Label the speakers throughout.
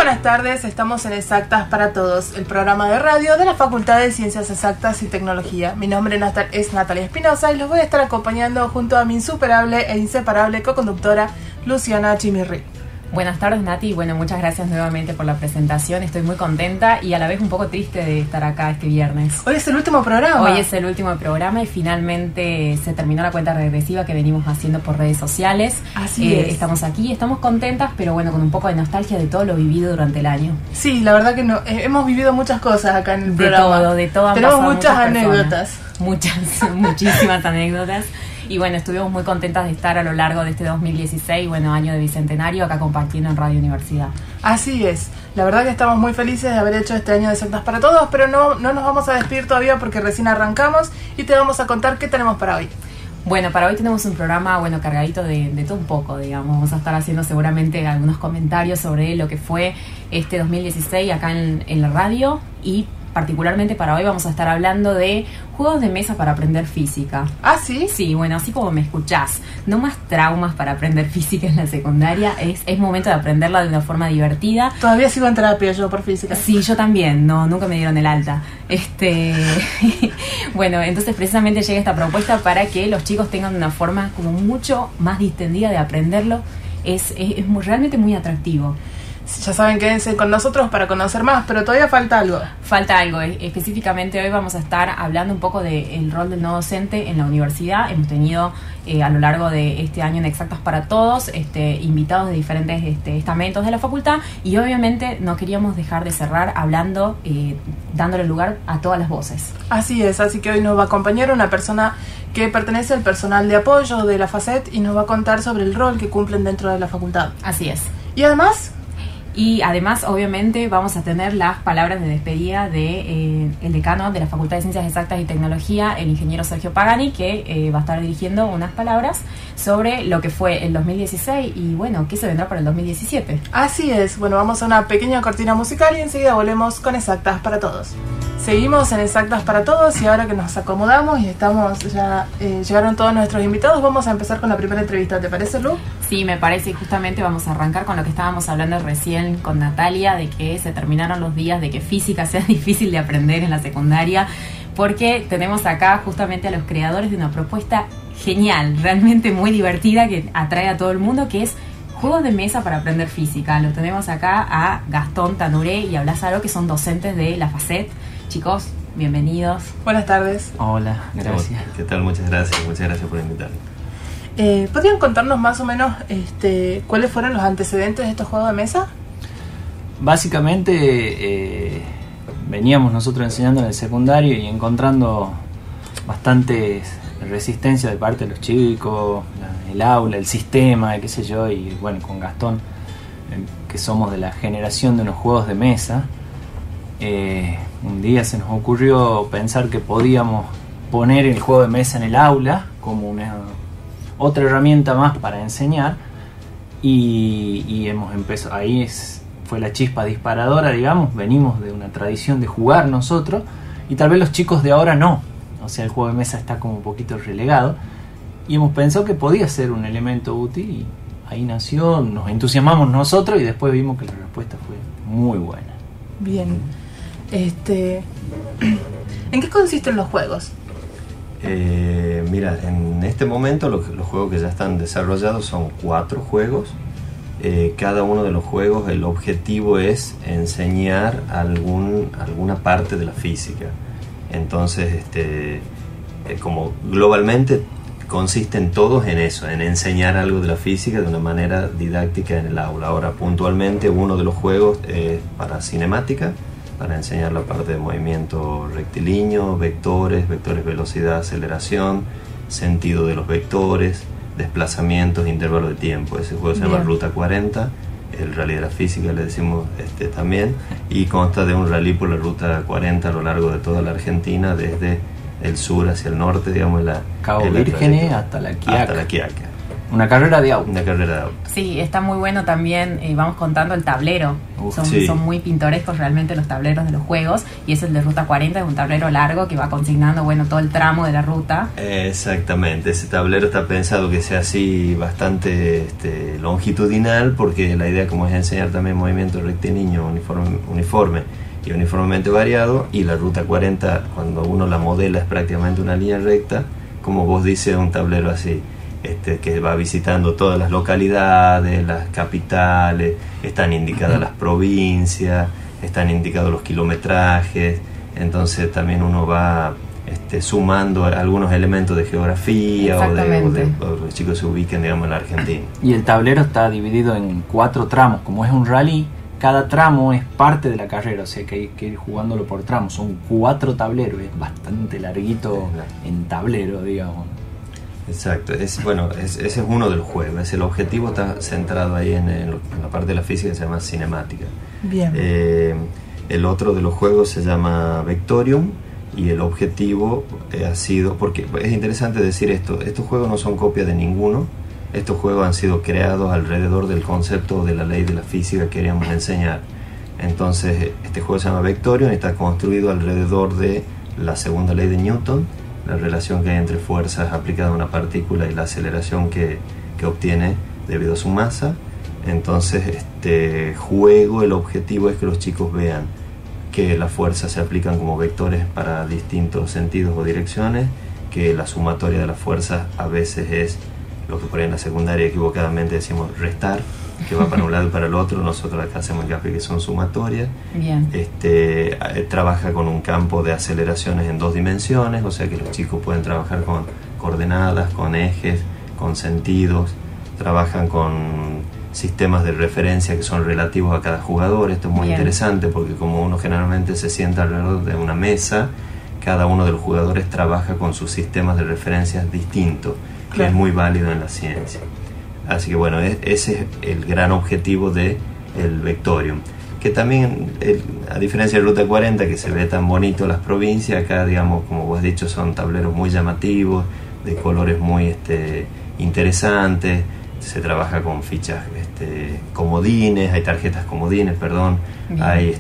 Speaker 1: buenas tardes, estamos en Exactas para Todos, el programa de radio de la Facultad de Ciencias Exactas y Tecnología. Mi nombre es Natalia Espinosa y los voy a estar acompañando junto a mi insuperable e inseparable coconductora Luciana Chimirri.
Speaker 2: Buenas tardes, Nati, y bueno, muchas gracias nuevamente por la presentación. Estoy muy contenta y a la vez un poco triste de estar acá este viernes.
Speaker 1: Hoy es el último programa.
Speaker 2: Hoy es el último programa y finalmente se terminó la cuenta regresiva que venimos haciendo por redes sociales.
Speaker 1: Así es.
Speaker 2: Estamos aquí, estamos contentas, pero bueno, con un poco de nostalgia de todo lo vivido durante el año.
Speaker 1: Sí, la verdad que no, hemos vivido muchas cosas acá en el programa.
Speaker 2: De todo.
Speaker 1: Tenemos muchas anécdotas.
Speaker 2: Muchísimas anécdotas. Y bueno, estuvimos muy contentas de estar a lo largo de este 2016, bueno, año de Bicentenario, acá compartiendo en Radio Universidad.
Speaker 1: Así es, la verdad que estamos muy felices de haber hecho este año de Exactas para Todos, pero no nos vamos a despedir todavía porque recién arrancamos y te vamos a contar qué tenemos para hoy.
Speaker 2: Bueno, para hoy tenemos un programa, bueno, cargadito de todo un poco, digamos. Vamos a estar haciendo seguramente algunos comentarios sobre lo que fue este 2016 acá en la radio y particularmente para hoy vamos a estar hablando de juegos de mesa para aprender física.
Speaker 1: ¿Ah, sí?
Speaker 2: Sí, bueno, así como me escuchás. No más traumas para aprender física en la secundaria. Es momento de aprenderla de una forma divertida.
Speaker 1: Todavía sigo en terapia yo por física.
Speaker 2: Sí, yo también. No, nunca me dieron el alta. Bueno, entonces precisamente llega esta propuesta para que los chicos tengan una forma como mucho más distendida de aprenderlo. Es realmente muy atractivo.
Speaker 1: Ya saben, quédense con nosotros para conocer más, pero todavía falta algo.
Speaker 2: Falta algo. Específicamente hoy vamos a estar hablando un poco del rol del no docente en la universidad. Hemos tenido a lo largo de este año en Exactas para Todos invitados de diferentes estamentos de la facultad y obviamente no queríamos dejar de cerrar hablando, dándole lugar a todas las voces.
Speaker 1: Así es, así que hoy nos va a acompañar una persona que pertenece al personal de apoyo de la FACET y nos va a contar sobre el rol que cumplen dentro de la facultad.
Speaker 2: Así es.
Speaker 1: Y además,
Speaker 2: obviamente, vamos a tener las palabras de despedida de el decano de la Facultad de Ciencias Exactas y Tecnología, el ingeniero Sergio Pagani, que va a estar dirigiendo unas palabras sobre lo que fue el 2016 y, bueno, qué se vendrá para el 2017.
Speaker 1: Así es. Bueno, vamos a una pequeña cortina musical y enseguida volvemos con Exactas para Todos. Seguimos en Exactas para Todos y ahora que nos acomodamos y estamos ya llegaron todos nuestros invitados, vamos a empezar con la primera entrevista. ¿Te parece, Lu?
Speaker 2: Sí, me parece, y justamente vamos a arrancar con lo que estábamos hablando recién con Natalia, de que se terminaron los días de que física sea difícil de aprender en la secundaria, porque tenemos acá justamente a los creadores de una propuesta genial, realmente muy divertida, que atrae a todo el mundo, que es juegos de mesa para aprender física. Lo tenemos acá a Gastón Tanuré y a Lázaro, que son docentes de la FACET. Chicos, bienvenidos.
Speaker 1: Buenas tardes.
Speaker 3: Hola, gracias.
Speaker 4: ¿Qué tal? Muchas gracias por invitarme.
Speaker 1: ¿Podrían contarnos más o menos cuáles fueron los antecedentes de estos juegos de mesa?
Speaker 3: Básicamente veníamos nosotros enseñando en el secundario y encontrando bastante resistencia de parte de los chicos, el aula, el sistema, qué sé yo, y bueno, con Gastón, que somos de la generación de unos juegos de mesa, un día se nos ocurrió pensar que podíamos poner el juego de mesa en el aula como una otra herramienta más para enseñar y hemos empezado, fue la chispa disparadora, digamos. Venimos de una tradición de jugar nosotros y tal vez los chicos de ahora no, o sea, el juego de mesa está como un poquito relegado y hemos pensado que podía ser un elemento útil y ahí nació, nos entusiasmamos nosotros y después vimos que la respuesta fue muy buena.
Speaker 1: Bien. ¿En qué consisten los juegos?
Speaker 4: Mira, en este momento los juegos que ya están desarrollados son 4 juegos. Cada uno de los juegos, el objetivo es enseñar alguna parte de la física. Entonces, como globalmente consisten todos en eso, en enseñar algo de la física de una manera didáctica en el aula. Ahora, puntualmente, uno de los juegos es para cinemática, para enseñar la parte de movimiento rectilíneo, vectores, velocidad, aceleración, sentido de los vectores, desplazamientos, intervalo de tiempo. Ese juego se llama Ruta 40, el rally de la física le decimos también, y consta de un rally por la Ruta 40 a lo largo de toda la Argentina, desde el sur hacia el norte, digamos,
Speaker 3: Cabo Vírgenes hasta la Quiaca. Una carrera de auto.
Speaker 4: Una carrera de auto.
Speaker 2: Sí, está muy bueno también, vamos contando el tablero. Son muy pintorescos realmente los tableros de los juegos. Y es el de Ruta 40, es un tablero largo que va consignando, bueno, todo el tramo de la ruta.
Speaker 4: Exactamente, ese tablero está pensado que sea así bastante longitudinal, porque la idea, como es enseñar también movimiento rectilíneo uniforme y uniformemente variado, y la Ruta 40, cuando uno la modela, es prácticamente una línea recta, como vos dices, un tablero así. Que va visitando todas las localidades, las capitales, están indicadas las provincias, están indicados los kilometrajes, entonces también uno va sumando algunos elementos de geografía o los chicos se ubiquen, digamos, en la Argentina.
Speaker 3: Y el tablero está dividido en 4 tramos, como es un rally, cada tramo es parte de la carrera, o sea que hay que ir jugándolo por tramos, son 4 tableros, es bastante larguito en tablero, digamos.
Speaker 4: Exacto, ese es uno de los juegos. El objetivo está centrado ahí en la parte de la física que se llama cinemática.
Speaker 1: Bien.
Speaker 4: El otro de los juegos se llama Vectorium, y el objetivo ha sido, porque es interesante decir esto, estos juegos no son copia de ninguno, estos juegos han sido creados alrededor del concepto de la ley de la física que queríamos enseñar. Entonces este juego se llama Vectorium y está construido alrededor de la segunda ley de Newton, la relación que hay entre fuerzas aplicadas a una partícula y la aceleración que obtiene debido a su masa. Entonces este juego, el objetivo es que los chicos vean que las fuerzas se aplican como vectores para distintos sentidos o direcciones, que la sumatoria de las fuerzas a veces es lo que por ahí en la secundaria equivocadamente decimos restar, que va para un lado y para el otro. Nosotros acá hacemos hincapié que son sumatorias.
Speaker 2: Bien.
Speaker 4: Trabaja con un campo de aceleraciones en 2 dimensiones, o sea que los chicos pueden trabajar con coordenadas, con ejes, con sentidos, trabajan con sistemas de referencia que son relativos a cada jugador. Esto es muy interesante porque como uno generalmente se sienta alrededor de una mesa, cada uno de los jugadores trabaja con sus sistemas de referencias distintos, que es muy válido en la ciencia. Así que bueno, ese es el gran objetivo del Vectorium, que también, a diferencia de Ruta 40, que se ve tan bonito las provincias, acá, digamos, como vos has dicho, son tableros muy llamativos, de colores muy interesantes. Se trabaja con fichas comodines, hay tarjetas comodines, perdón. Bien. Hay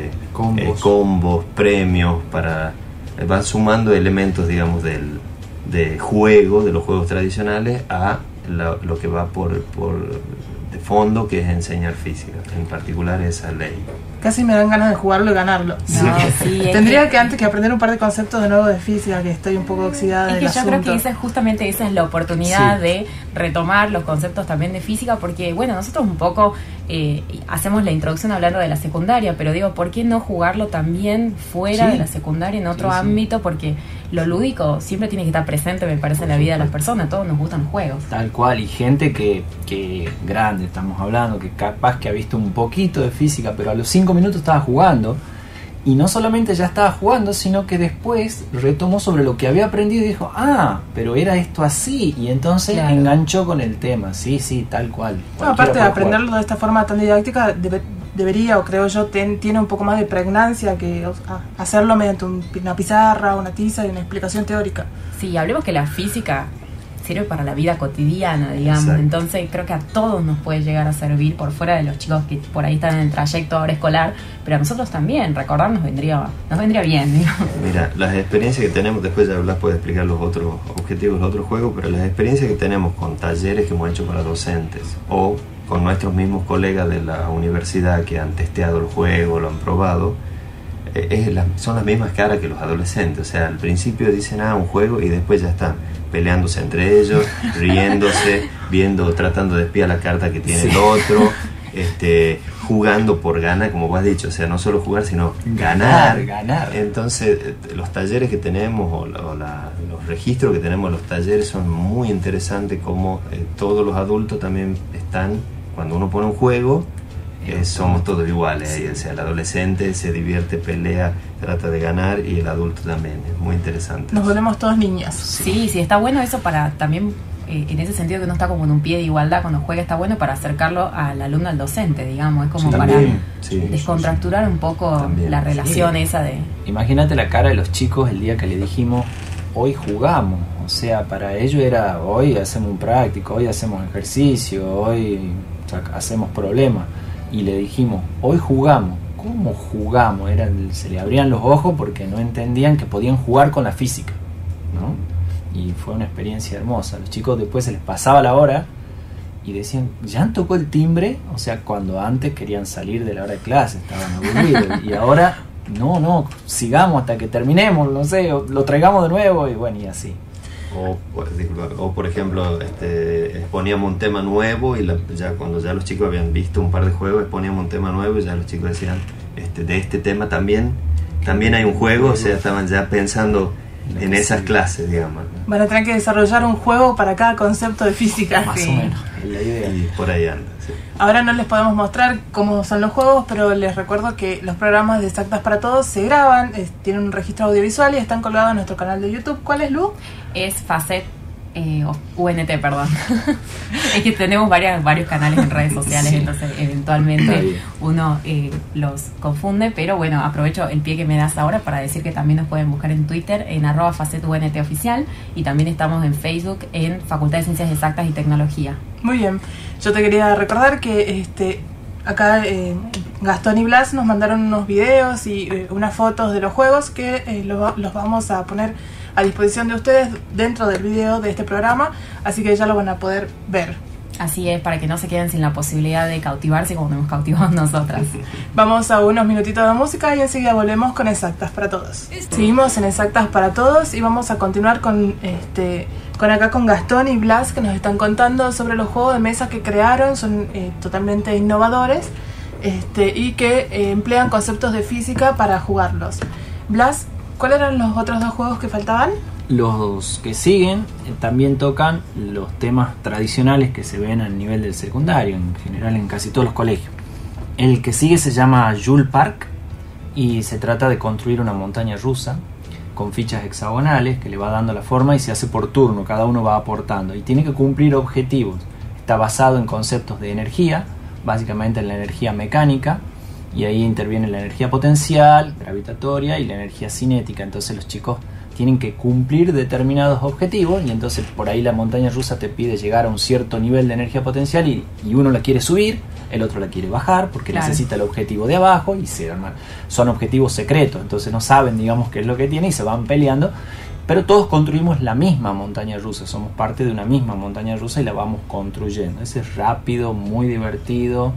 Speaker 4: combos, premios, van sumando elementos, digamos, de juego, de los juegos tradicionales, a lo que va por de fondo, que es enseñar física, en particular esa ley.
Speaker 1: Casi me dan ganas de jugarlo y ganarlo.
Speaker 2: No, sí,
Speaker 1: Tendría que antes que aprender un par de conceptos de nuevo de física, que estoy un poco oxidada del asunto.
Speaker 2: Yo creo que esa es la oportunidad de retomar los conceptos también de física, porque bueno, nosotros un poco hacemos la introducción hablando de la secundaria, pero digo, ¿por qué no jugarlo también fuera de la secundaria, en otro ámbito? Porque lo lúdico siempre tiene que estar presente, me parece, en la vida de las personas. Todos nos gustan los juegos.
Speaker 3: Tal cual, y gente que grande, estamos hablando, que capaz que ha visto un poquito de física, pero a los 5 minutos estaba jugando, y no solamente ya estaba jugando, sino que después retomó sobre lo que había aprendido y dijo, pero era esto así, y entonces enganchó con el tema. Sí, tal cual.
Speaker 1: No, aparte de aprenderlo de esta forma tan didáctica, debería, o creo yo, tiene un poco más de pregnancia que hacerlo mediante una pizarra, una tiza y una explicación teórica.
Speaker 2: Sí, hablemos que la física sirve para la vida cotidiana, digamos. Exacto. Entonces creo que a todos nos puede llegar a servir, por fuera de los chicos que por ahí están en el trayecto ahora escolar, pero a nosotros también, recordar nos vendría bien, digamos.
Speaker 4: Mira, las experiencias que tenemos, después ya Blas puede explicar los otros objetivos, los otros juegos, pero las experiencias que tenemos con talleres que hemos hecho para docentes o con nuestros mismos colegas de la universidad que han testeado el juego, lo han probado, son las mismas caras que los adolescentes. O sea, al principio dicen un juego, y después ya están peleándose entre ellos, riéndose, tratando de espiar la carta que tiene el otro, jugando por ganar, como vos has dicho. O sea, no solo jugar, sino ganar. Entonces los talleres que tenemos los registros que tenemos en los talleres son muy interesantes, como todos los adultos también están, cuando uno pone un juego, somos todos iguales. Sí. O sea, el adolescente se divierte, pelea, trata de ganar, y el adulto también. Es muy interesante.
Speaker 1: Nos volvemos todos niños.
Speaker 2: Sí, está bueno eso para también, en ese sentido que uno está como en un pie de igualdad cuando juega, está bueno para acercarlo al alumno al docente, digamos. Es como para descontracturar un poco la relación esa de...
Speaker 3: Imagínate la cara de los chicos el día que le dijimos, hoy jugamos. O sea, para ellos era hoy hacemos un práctico, hoy hacemos ejercicio, hoy hacemos problemas. Y le dijimos, hoy jugamos. ¿Cómo jugamos? Se le abrían los ojos porque no entendían que podían jugar con la física, ¿no? Y fue una experiencia hermosa. Los chicos después se les pasaba la hora y decían, ¿ya han tocado el timbre? O sea, cuando antes querían salir de la hora de clase, estaban aburridos. Y ahora, no, sigamos hasta que terminemos, no sé, o lo traigamos de nuevo y bueno, y así.
Speaker 4: O por ejemplo, exponíamos un tema nuevo y cuando ya los chicos habían visto un par de juegos, exponíamos un tema nuevo y ya los chicos decían, de este tema también hay un juego, o sea, estaban ya pensando en esas clases, digamos.
Speaker 1: Van a tener que desarrollar un juego para cada concepto de física.
Speaker 3: Más o menos, es la idea.
Speaker 4: Y por ahí anda. Sí.
Speaker 1: Ahora no les podemos mostrar cómo son los juegos, pero les recuerdo que los programas de Exactas para Todos se graban, tienen un registro audiovisual y están colgados en nuestro canal de YouTube. ¿Cuál es, Lu?
Speaker 2: Es Facet UNT, perdón. Es que tenemos varios canales en redes sociales, sí. Entonces eventualmente uno los confunde, pero bueno, aprovecho el pie que me das ahora para decir que también nos pueden buscar en Twitter en @FacetUNT oficial, y también estamos en Facebook en Facultad de Ciencias Exactas y Tecnología.
Speaker 1: Muy bien, yo te quería recordar que acá Gastón y Blas nos mandaron unos videos y unas fotos de los juegos que los vamos a poner a disposición de ustedes dentro del video de este programa, así que ya lo van a poder ver.
Speaker 2: Así es, para que no se queden sin la posibilidad de cautivarse como nos hemos cautivado nosotras.
Speaker 1: Vamos a unos minutitos de música y enseguida volvemos con Exactas para Todos. Seguimos en Exactas para Todos y vamos a continuar con Gastón y Blas, que nos están contando sobre los juegos de mesa que crearon. Son totalmente innovadores y que emplean conceptos de física para jugarlos. Blas, ¿cuáles eran los otros dos juegos que faltaban?
Speaker 3: Los que siguen también tocan los temas tradicionales que se ven al nivel del secundario, en general en casi todos los colegios. El que sigue se llama Jule Park y se trata de construir una montaña rusa con fichas hexagonales que le va dando la forma y se hace por turno, cada uno va aportando y tiene que cumplir objetivos. Está basado en conceptos de energía, básicamente en la energía mecánica, y ahí interviene la energía potencial, gravitatoria y la energía cinética. Entonces los chicos tienen que cumplir determinados objetivos y entonces por ahí la montaña rusa te pide llegar a un cierto nivel de energía potencial y uno la quiere subir, el otro la quiere bajar porque necesita el objetivo de abajo y son objetivos secretos, entonces no saben, digamos, qué es lo que tiene y se van peleando, pero todos construimos la misma montaña rusa, somos parte de una misma montaña rusa y la vamos construyendo. Ese es rápido, muy divertido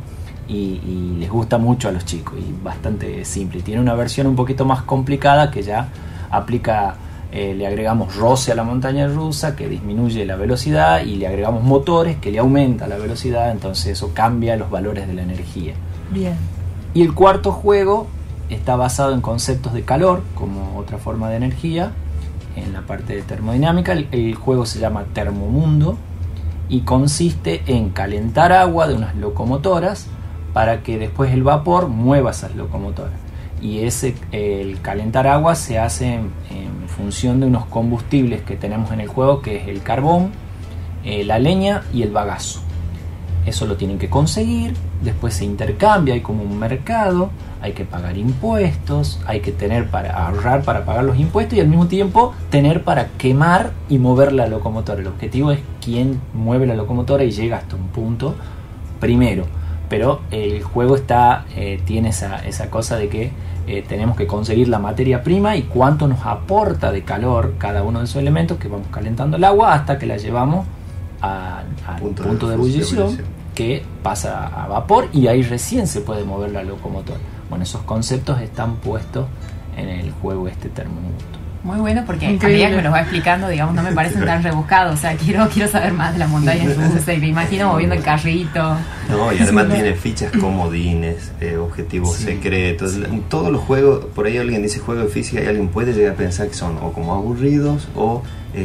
Speaker 3: y les gusta mucho a los chicos y bastante simple. Tiene una versión un poquito más complicada que ya aplica, le agregamos roce a la montaña rusa que disminuye la velocidad y le agregamos motores que le aumenta la velocidad, entonces eso cambia los valores de la energía.
Speaker 1: Bien.
Speaker 3: Y el cuarto juego está basado en conceptos de calor como otra forma de energía en la parte de termodinámica. El juego se llama Termomundo y consiste en calentar agua de unas locomotoras para que después el vapor mueva esas locomotoras. Y el calentar agua se hace en función de unos combustibles que tenemos en el juego, que es el carbón, la leña y el bagazo. Eso lo tienen que conseguir, después se intercambia, hay como un mercado, hay que pagar impuestos, hay que tener para ahorrar para pagar los impuestos y al mismo tiempo tener para quemar y mover la locomotora. El objetivo es quién mueve la locomotora y llega hasta un punto primero. Pero el juego tiene esa cosa de que tenemos que conseguir la materia prima y cuánto nos aporta de calor cada uno de esos elementos, que vamos calentando el agua hasta que la llevamos al punto de ebullición, que pasa a vapor y ahí recién se puede mover la locomotora. Bueno, esos conceptos están puestos en el juego Termomundo.
Speaker 2: Muy bueno, porque a medida que me los va explicando, digamos, no me parecen tan rebuscados. O sea, quiero saber más de la montaña rusa y me imagino moviendo el carrito.
Speaker 4: No, y además tiene fichas comodines, objetivos secretos. En todos los juegos, por ahí alguien dice juego de física y alguien puede llegar a pensar que son o como aburridos o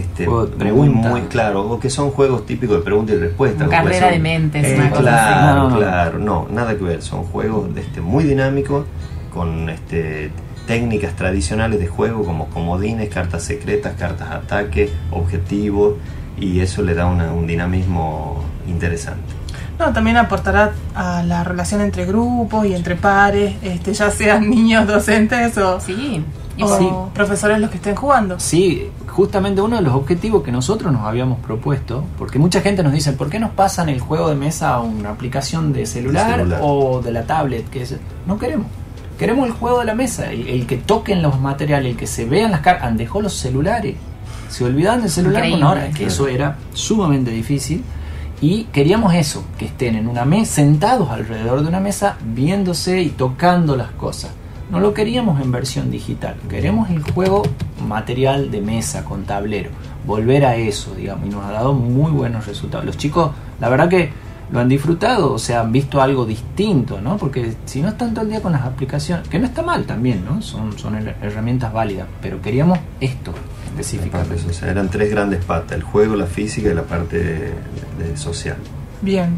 Speaker 4: muy claro, o que son juegos típicos de pregunta y respuesta.
Speaker 2: Carrera de mentes.
Speaker 4: Claro, no, nada que ver. Son juegos muy dinámicos con técnicas tradicionales de juego como comodines, cartas secretas, cartas ataque, objetivos, y eso le da un dinamismo interesante.
Speaker 1: No, también aportará a la relación entre grupos y entre pares, ya sean niños docentes o...
Speaker 2: Sí,
Speaker 1: o
Speaker 3: sí,
Speaker 1: profesores los que estén jugando.
Speaker 3: Sí, justamente uno de los objetivos que nosotros nos habíamos propuesto, porque mucha gente nos dice, ¿por qué nos pasan el juego de mesa a una aplicación de celular o de la tablet? No queremos. Queremos el juego de la mesa, el que toquen los materiales, el que se vean las cartas. Dejó los celulares, se olvidaban del celular con ahora, que eso era sumamente difícil. Y queríamos eso, que estén en una mesa, sentados alrededor de una mesa, viéndose y tocando las cosas. No lo queríamos en versión digital, queremos el juego material de mesa, con tablero. Volver a eso, digamos, y nos ha dado muy buenos resultados. Los chicos, la verdad que lo han disfrutado, o sea, han visto algo distinto, ¿no? Porque si no están todo el día con las aplicaciones, que no está mal también, ¿no? Son herramientas válidas, pero queríamos esto específicamente.
Speaker 4: O sea, eran 3 grandes patas: el juego, la física y la parte de social.
Speaker 1: Bien.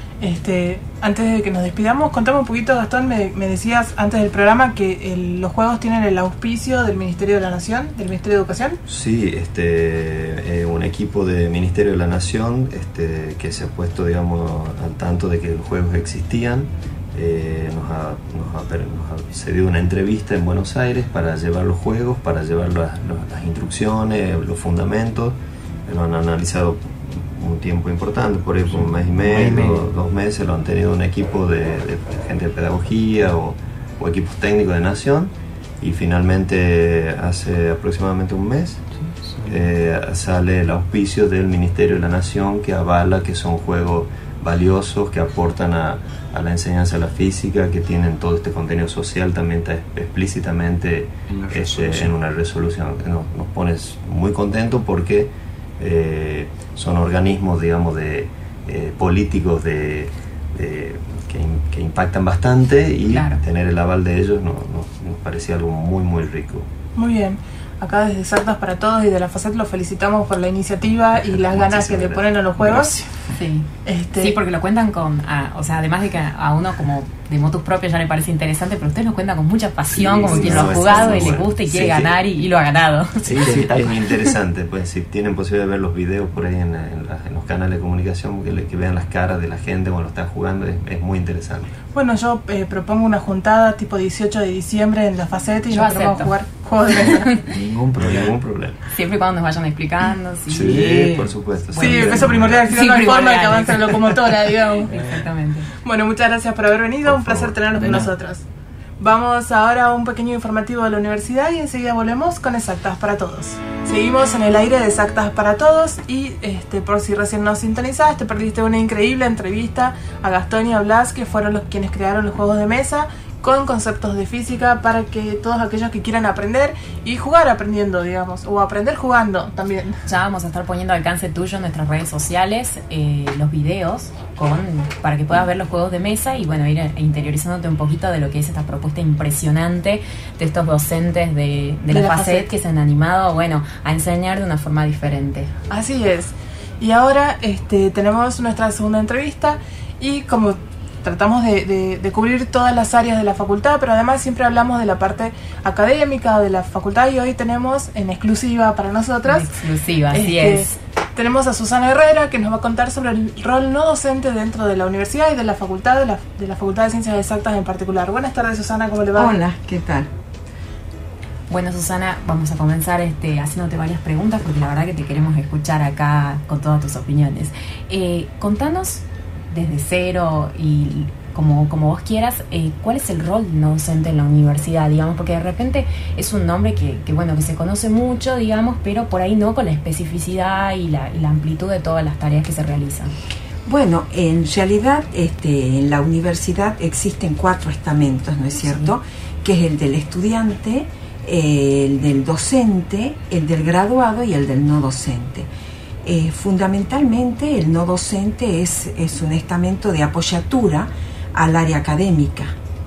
Speaker 1: Antes de que nos despidamos, contame un poquito, Gastón, me decías antes del programa que los juegos tienen el auspicio del Ministerio de la Nación, del Ministerio de Educación.
Speaker 4: Sí, un equipo del Ministerio de la Nación que se ha puesto, digamos, al tanto de que los juegos existían. Nos ha cedido una entrevista en Buenos Aires para llevar los juegos, para llevar las instrucciones, los fundamentos. Lo han analizado un tiempo importante, por ejemplo un mes y medio, 2 meses, lo han tenido un equipo de gente de pedagogía o equipos técnicos de Nación, y finalmente hace aproximadamente un mes sale el auspicio del Ministerio de la Nación, que avala que son juegos valiosos, que aportan a la enseñanza de la física, que tienen todo este contenido social, también está explícitamente en una resolución. Nos pone muy contentos porque son organismos, digamos, políticos que impactan bastante, y claro, tener el aval de ellos nos parecía algo muy muy rico.
Speaker 1: Muy bien. Acá desde Exactas para Todos y de la FACET los felicitamos por la iniciativa y las ganas que le ponen a los juegos.
Speaker 2: Sí. Sí, porque lo cuentan o sea, además de que a uno como de motus propios ya le parece interesante, pero ustedes lo cuentan con mucha pasión, como quien lo ha jugado y le gusta y quiere ganar y lo ha ganado.
Speaker 4: Sí, es muy interesante. Pues si tienen posibilidad de ver los videos por ahí en los canales de comunicación, que vean las caras de la gente cuando lo están jugando, es muy interesante.
Speaker 1: Bueno, yo propongo una juntada tipo 18 de diciembre en la FACET y nos vamos a jugar juegos de mesa.
Speaker 4: Ningún problema.
Speaker 2: Siempre y cuando nos vayan explicando.
Speaker 4: Sí, por supuesto.
Speaker 1: Sí, eso primordial, si no hay forma de que avance la locomotora, digamos.
Speaker 2: Exactamente.
Speaker 1: Bueno, muchas gracias por haber venido, un placer tenerlos con nosotros. Vamos ahora a un pequeño informativo de la universidad y enseguida volvemos con Exactas para Todos. Seguimos en el aire de Exactas para Todos y por si recién nos sintonizaste, perdiste una increíble entrevista a Gastón y a Blas, que fueron quienes crearon los juegos de mesa con conceptos de física para que todos aquellos que quieran aprender y jugar aprendiendo, digamos, o aprender jugando también.
Speaker 2: Ya vamos a estar poniendo al alcance tuyo en nuestras redes sociales los videos para que puedas ver los juegos de mesa y bueno, ir interiorizándote un poquito de lo que es esta propuesta impresionante de estos docentes de la FACET que se han animado, bueno, a enseñar de una forma diferente.
Speaker 1: Así es. Y ahora tenemos nuestra segunda entrevista y como tratamos de cubrir todas las áreas de la facultad, pero además siempre hablamos de la parte académica de la facultad y hoy tenemos en exclusiva para nosotras.
Speaker 2: Exclusiva, así es.
Speaker 1: Tenemos a Susana Herrera, que nos va a contar sobre el rol no docente dentro de la universidad y de la facultad, de la Facultad de Ciencias Exactas en particular. Buenas tardes, Susana, ¿cómo le va?
Speaker 5: Hola, ¿qué tal?
Speaker 2: Bueno, Susana, vamos a comenzar haciéndote varias preguntas porque la verdad que te queremos escuchar acá con todas tus opiniones. Contanos desde cero y como vos quieras, ¿cuál es el rol no docente en la universidad, digamos? Porque de repente es un nombre que se conoce mucho, digamos, pero por ahí no con la especificidad y la amplitud de todas las tareas que se realizan.
Speaker 5: Bueno, en realidad en la universidad existen 4 estamentos, ¿no es cierto? Sí. Que es el del estudiante, el del docente, el del graduado y el del no docente. Fundamentalmente el no docente es un estamento de apoyatura al área académica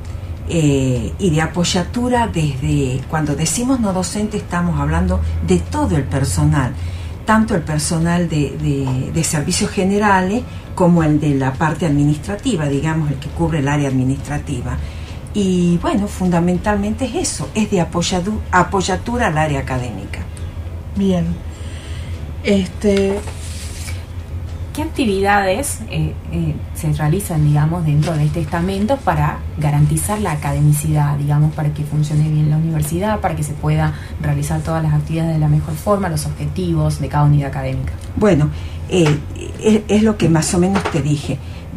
Speaker 5: y de apoyatura desde, cuando decimos no docente estamos hablando de todo el personal, tanto el personal de servicios generales como el de la parte administrativa, digamos el que cubre el área administrativa. Y bueno, fundamentalmente es eso, es de apoyatura al área académica.
Speaker 1: Bien.
Speaker 2: ¿Qué ¿qué actividades se realizan, digamos, dentro de este estamento para garantizar la academicidad, digamos, para que funcione bien la universidad, para que se pueda realizar todas las actividades de la mejor forma, los objetivos de cada unidad académica?
Speaker 5: Bueno, es lo que más o menos te dije.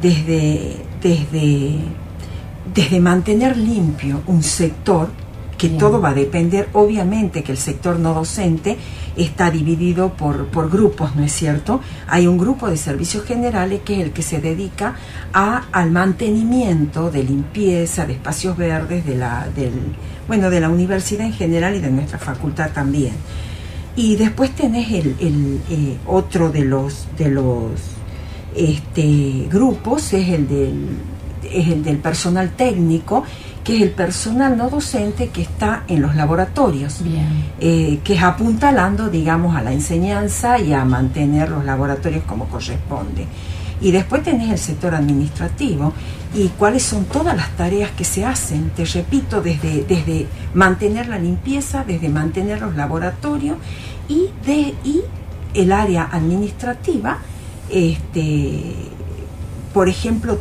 Speaker 5: Desde mantener limpio un sector, que bien, todo va a depender, obviamente que el sector no docente está dividido por grupos, ¿no es cierto? Hay un grupo de servicios generales que es el que se dedica al mantenimiento de limpieza, de espacios verdes, de la universidad en general y de nuestra facultad también. Y después tenés otro de los grupos, es el del personal técnico, que es el personal no docente que está en los laboratorios, que es apuntalando, digamos, a la enseñanza y a mantener los laboratorios como corresponde. Y después tenés el sector administrativo y cuáles son todas las tareas que se hacen, te repito, desde mantener la limpieza, desde mantener los laboratorios y el área administrativa, por ejemplo,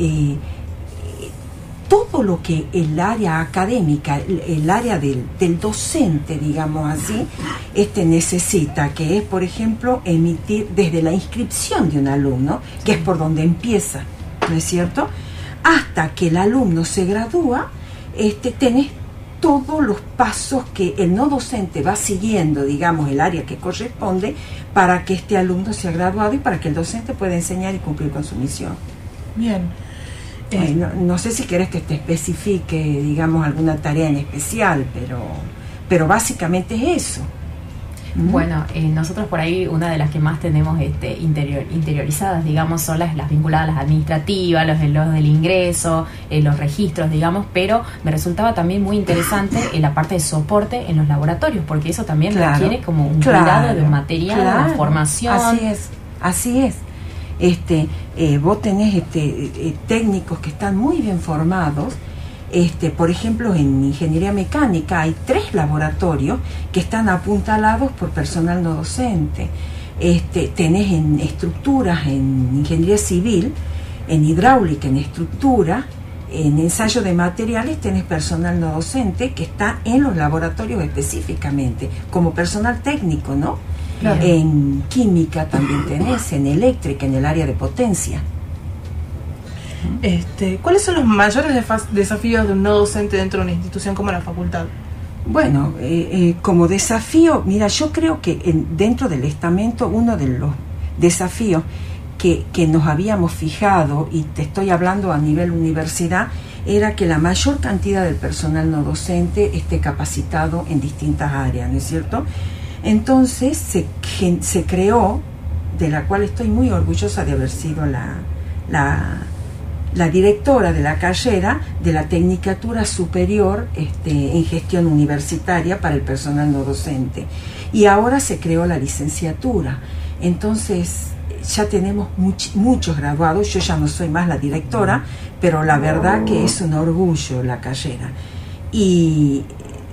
Speaker 5: todo lo que el área académica, el área del docente, digamos así, necesita, que es, por ejemplo, emitir desde la inscripción de un alumno, que es por donde empieza, ¿no es cierto?, hasta que el alumno se gradúa, tenés todos los pasos que el no docente va siguiendo, digamos, el área que corresponde, para que este alumno sea graduado y para que el docente pueda enseñar y cumplir con su misión.
Speaker 1: Bien.
Speaker 5: No sé si querés que te especifique, digamos, alguna tarea en especial, pero básicamente es eso.
Speaker 2: Bueno, nosotros por ahí una de las que más tenemos interiorizadas, digamos, son las vinculadas a las administrativas, los del ingreso, los registros, digamos, pero me resultaba también muy interesante la parte de soporte en los laboratorios, porque eso también requiere como un cuidado de un material, una formación.
Speaker 5: Así es. Vos tenés técnicos que están muy bien formados. Por ejemplo, en ingeniería mecánica hay 3 laboratorios que están apuntalados por personal no docente. Tenés en estructuras, en ingeniería civil, en hidráulica, en estructura, en ensayo de materiales, tenés personal no docente que está en los laboratorios específicamente, como personal técnico, ¿no? Claro. En química también tenés, en eléctrica, en el área de potencia.
Speaker 1: ¿Cuáles son los mayores desafíos de un no docente dentro de una institución como la facultad?
Speaker 5: Bueno, como desafío, mira, yo creo que dentro del estamento uno de los desafíos que nos habíamos fijado, y te estoy hablando a nivel universidad, era que la mayor cantidad del personal no docente esté capacitado en distintas áreas, ¿no es cierto? Entonces se creó, de la cual estoy muy orgullosa de haber sido la directora de la carrera de la Tecnicatura Superior en Gestión Universitaria para el personal no docente. Y ahora se creó la licenciatura. Entonces ya tenemos muchos graduados. Yo ya no soy más la directora, pero la verdad que es un orgullo la carrera. Y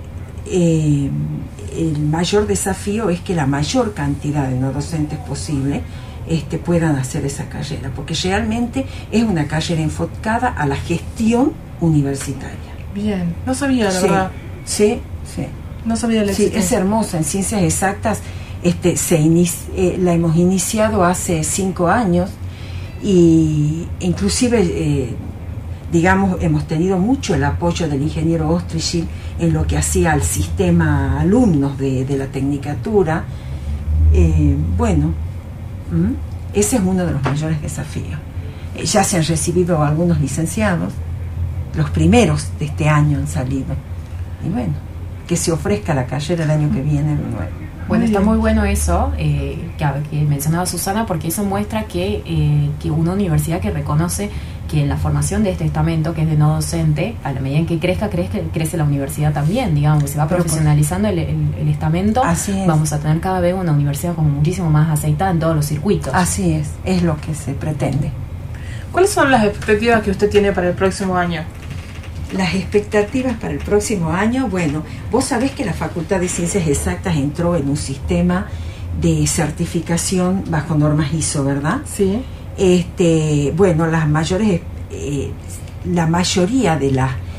Speaker 5: el mayor desafío es que la mayor cantidad de no docentes posible puedan hacer esa carrera, porque realmente es una carrera enfocada a la gestión universitaria.
Speaker 1: Bien, no sabía, la verdad.
Speaker 5: Sí.
Speaker 1: No sabía la existencia.
Speaker 5: Sí, es hermosa. En ciencias exactas la hemos iniciado hace 5 años y inclusive, digamos, hemos tenido mucho el apoyo del ingeniero Ostrichil en lo que hacía al sistema alumnos de la Tecnicatura. Ese es uno de los mayores desafíos. Ya se han recibido algunos licenciados, los primeros de este año han salido, y bueno, que se ofrezca la carrera el año que viene de nuevo.
Speaker 2: Bueno, está muy bueno eso que mencionaba Susana, porque eso muestra que una universidad que reconoce que en la formación de este estamento, que es de no docente, a la medida en que crece la universidad también, digamos, que se va profesionalizando el estamento, vamos a tener cada vez una universidad como muchísimo más aceitada en todos los circuitos.
Speaker 5: Así es lo que se pretende.
Speaker 1: ¿Cuáles son las expectativas que usted tiene para el próximo año?
Speaker 5: Las expectativas para el próximo año, bueno, vos sabés que la Facultad de Ciencias Exactas entró en un sistema de certificación bajo normas ISO, ¿verdad?
Speaker 1: Sí.
Speaker 5: Bueno, la mayoría de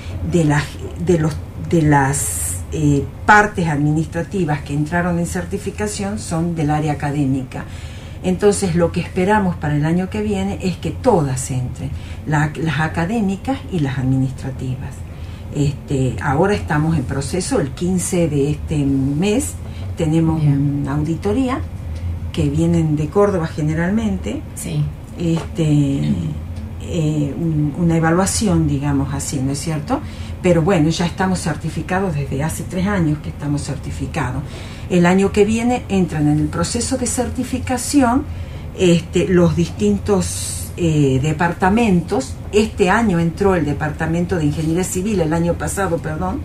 Speaker 5: las partes administrativas que entraron en certificación son del área académica. Entonces lo que esperamos para el año que viene es que todas entren, las académicas y las administrativas. Ahora estamos en proceso, el 15 de este mes tenemos una auditoría que vienen de Córdoba generalmente.
Speaker 2: Sí.
Speaker 5: Una evaluación, digamos así, ¿no es cierto? Pero bueno, ya estamos certificados desde hace 3 años que estamos certificados. El año que viene entran en el proceso de certificación los distintos departamentos. Este año entró el departamento de Ingeniería Civil, el año pasado, perdón.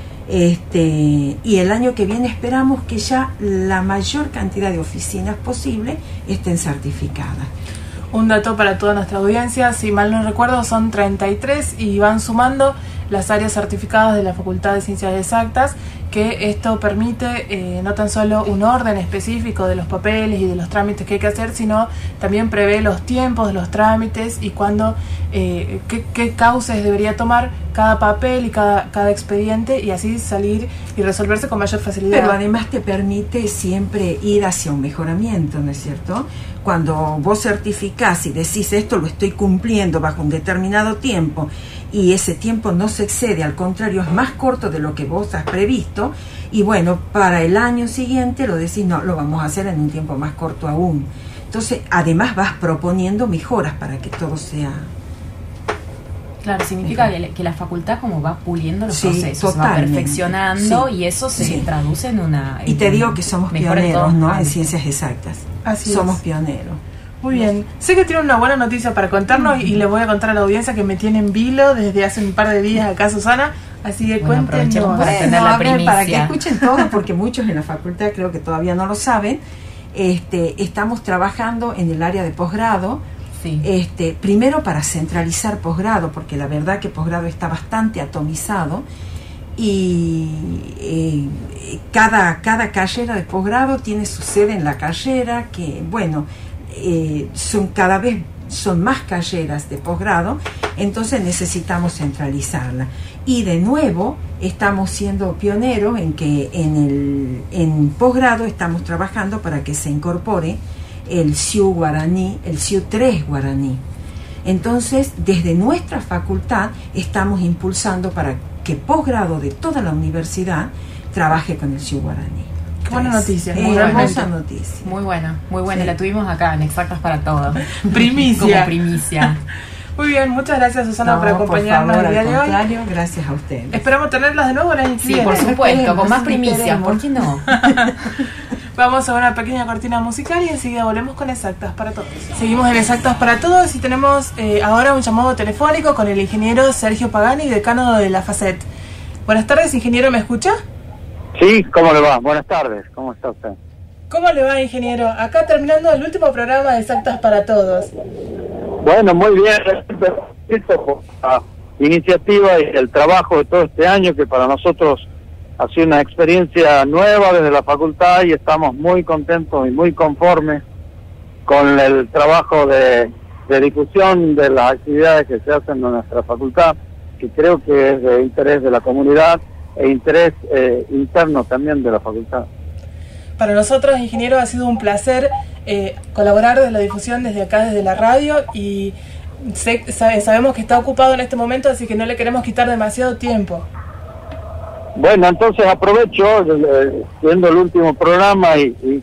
Speaker 5: Y el año que viene esperamos que ya la mayor cantidad de oficinas posible estén certificadas.
Speaker 1: Un dato para toda nuestra audiencia, si mal no recuerdo son 33 y van sumando las áreas certificadas de la Facultad de Ciencias Exactas, que esto permite no tan solo un orden específico de los papeles y de los trámites que hay que hacer, sino también prevé los tiempos de los trámites y cuándo, qué cauces debería tomar cada papel y cada expediente, y así salir y resolverse con mayor facilidad.
Speaker 5: Pero además te permite siempre ir hacia un mejoramiento, ¿no es cierto? Cuando vos certificás y decís esto lo estoy cumpliendo bajo un determinado tiempo y ese tiempo no se excede, al contrario es más corto de lo que vos has previsto, y bueno, para el año siguiente lo decís, no, lo vamos a hacer en un tiempo más corto aún. Entonces además vas proponiendo mejoras para que todo sea...
Speaker 2: Claro, significa que la facultad como va puliendo los procesos, va
Speaker 5: totalmente,
Speaker 2: perfeccionando, y eso se traduce en una...
Speaker 5: Y te digo que somos pioneros, ¿no? En ciencias exactas.
Speaker 1: Así
Speaker 5: somos
Speaker 1: es.
Speaker 5: Pioneros.
Speaker 1: Muy bien. Sé que tiene una buena noticia para contarnos y le voy a contar a la audiencia que me tiene en vilo desde hace un par de días acá, Susana. Así que
Speaker 2: aprovechemos para tener la primicia.
Speaker 5: Para que escuchen todo, porque muchos en la facultad creo que todavía no lo saben. Estamos trabajando en el área de posgrado.
Speaker 2: Sí.
Speaker 5: Primero para centralizar posgrado, porque la verdad que posgrado está bastante atomizado y cada carrera de posgrado tiene su sede en la carrera, que bueno, cada vez son más carreras de posgrado, entonces necesitamos centralizarla. Y de nuevo estamos siendo pioneros en que en posgrado estamos trabajando para que se incorpore el CIU guaraní, el CIU 3 guaraní. Entonces, desde nuestra facultad estamos impulsando para que posgrado de toda la universidad trabaje con el CIU guaraní.
Speaker 1: Qué buena noticia,
Speaker 5: muy hermosa noticia.
Speaker 2: Muy buena,
Speaker 5: Sí.
Speaker 2: La tuvimos acá en Exactas para Todos.
Speaker 1: Primicia.
Speaker 2: Como primicia.
Speaker 1: Muy bien, muchas gracias, Susana, por acompañarnos el día de hoy.
Speaker 5: Gracias a ustedes.
Speaker 1: Esperamos tenerlas de nuevo el año que
Speaker 2: Sí,
Speaker 1: viene.
Speaker 2: por supuesto, con más primicias,
Speaker 5: esperemos.
Speaker 2: ¿por qué no?
Speaker 1: Vamos a una pequeña cortina musical y enseguida volvemos con Exactas para Todos. Seguimos en Exactas para Todos y tenemos ahora un llamado telefónico con el ingeniero Sergio Pagani, decano de la FACET. Buenas tardes, ingeniero, ¿me escucha?
Speaker 6: Sí, ¿cómo le va? Buenas tardes, ¿cómo está usted?
Speaker 1: ¿Cómo le va, ingeniero? Acá terminando el último programa de Exactas para Todos.
Speaker 6: Bueno, muy bien, por la iniciativa y el trabajo de todo este año, que para nosotros ha sido una experiencia nueva desde la facultad y estamos muy contentos y muy conformes con el trabajo de difusión de las actividades que se hacen en nuestra facultad, que creo que es de interés de la comunidad e interés interno también de la facultad.
Speaker 1: Para nosotros, ingeniero, ha sido un placer colaborar de la difusión desde acá, desde la radio, y sabemos que está ocupado en este momento, así que no le queremos quitar demasiado tiempo.
Speaker 6: Bueno, entonces aprovecho, siendo el último programa,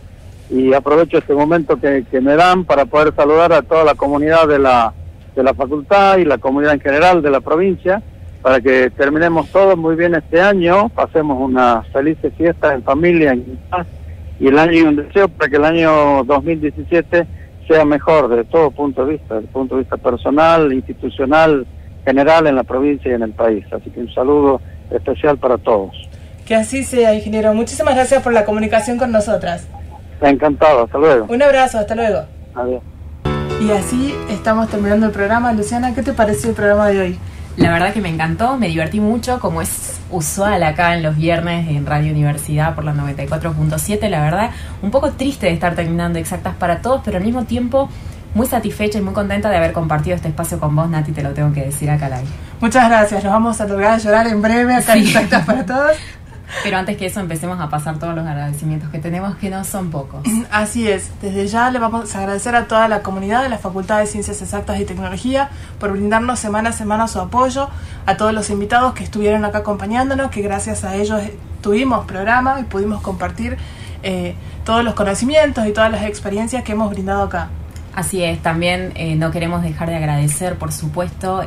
Speaker 6: y aprovecho este momento que me dan para poder saludar a toda la comunidad de la facultad y la comunidad en general de la provincia, para que terminemos todos muy bien este año, pasemos unas felices fiestas en familia, en paz, y un deseo para que el año 2017 sea mejor desde todo punto de vista, desde el punto de vista personal, institucional, general en la provincia y en el país. Así que un saludo especial para todos.
Speaker 1: Que así sea, ingeniero. Muchísimas gracias por la comunicación con nosotras.
Speaker 6: Encantado, hasta luego.
Speaker 1: Un abrazo, hasta luego.
Speaker 6: Adiós.
Speaker 1: Y así estamos terminando el programa. Luciana, ¿qué te pareció el programa de hoy?
Speaker 2: La verdad que me encantó, me divertí mucho, como es usual acá en los viernes en Radio Universidad por la 94.7. La verdad, un poco triste de estar terminando Exactas para Todos, pero al mismo tiempo muy satisfecha y muy contenta de haber compartido este espacio con vos, Nati, te lo tengo que decir acá al aire.
Speaker 1: Muchas gracias, nos vamos a lograr llorar en breve acá en Exactas para Todos.
Speaker 2: Pero antes que eso empecemos a pasar todos los agradecimientos que tenemos, que no son pocos.
Speaker 1: Así es, desde ya le vamos a agradecer a toda la comunidad de la Facultad de Ciencias Exactas y Tecnología por brindarnos semana a semana su apoyo, a todos los invitados que estuvieron acá acompañándonos, que gracias a ellos tuvimos programa y pudimos compartir todos los conocimientos y todas las experiencias que hemos brindado acá.
Speaker 2: Así es, también no queremos dejar de agradecer, por supuesto,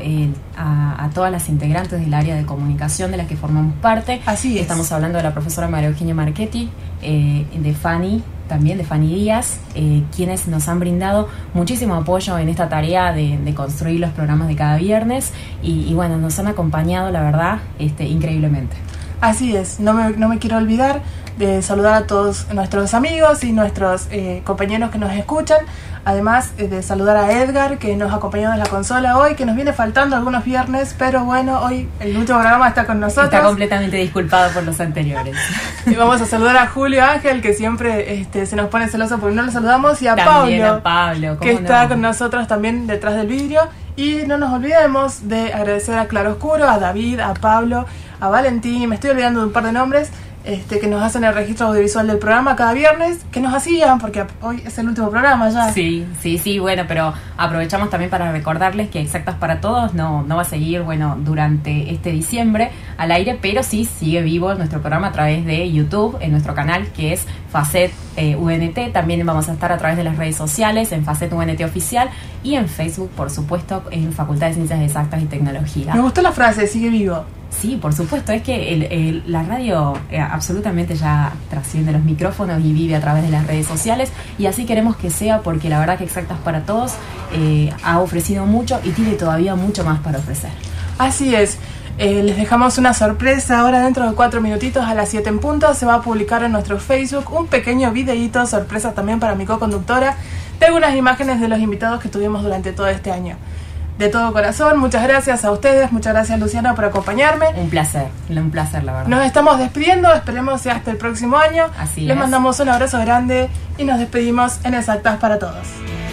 Speaker 2: a todas las integrantes del área de comunicación de las que formamos parte.
Speaker 1: Así es.
Speaker 2: Estamos hablando de la profesora María Eugenia Marchetti, de Fanny, también de Fanny Díaz, quienes nos han brindado muchísimo apoyo en esta tarea de construir los programas de cada viernes y bueno, nos han acompañado, la verdad, increíblemente.
Speaker 1: Así es, no me quiero olvidar de saludar a todos nuestros amigos y nuestros compañeros que nos escuchan. Además de saludar a Edgar, que nos acompañó en la consola hoy, que nos viene faltando algunos viernes, pero bueno, hoy el último programa está con nosotros.
Speaker 2: Está completamente disculpado por los anteriores.
Speaker 1: Y vamos a saludar a Julio Ángel, que siempre se nos pone celoso porque no lo saludamos, y a Pablo, que está con nosotros también detrás del vidrio. Y no nos olvidemos de agradecer a Claroscuro, a David, a Pablo, a Valentín, y me estoy olvidando de un par de nombres, que nos hacen el registro audiovisual del programa cada viernes, que nos hacían, porque hoy es el último programa ya.
Speaker 2: Sí, bueno, pero aprovechamos también para recordarles que Exactas para Todos no va a seguir, bueno, durante este diciembre al aire, pero sí sigue vivo nuestro programa a través de YouTube, en nuestro canal que es Facet UNT. También vamos a estar a través de las redes sociales, en Facet UNT Oficial y en Facebook, por supuesto, en Facultad de Ciencias Exactas y Tecnología.
Speaker 1: Me gustó la frase, sigue vivo.
Speaker 2: Sí, por supuesto, es que la radio absolutamente ya trasciende los micrófonos y vive a través de las redes sociales, y así queremos que sea, porque la verdad que Exactas para Todos ha ofrecido mucho y tiene todavía mucho más para ofrecer.
Speaker 1: Así es. Les dejamos una sorpresa ahora. Dentro de 4 minutitos, a las 7 en punto, se va a publicar en nuestro Facebook un pequeño videíto sorpresa también para mi co-conductora, de algunas imágenes de los invitados que tuvimos durante todo este año. De todo corazón, muchas gracias a ustedes, muchas gracias Luciana por acompañarme.
Speaker 2: Un placer, la verdad.
Speaker 1: Nos estamos despidiendo, esperemos sea hasta el próximo año.
Speaker 2: Así
Speaker 1: Les mandamos un abrazo grande y nos despedimos en Exactas para Todos.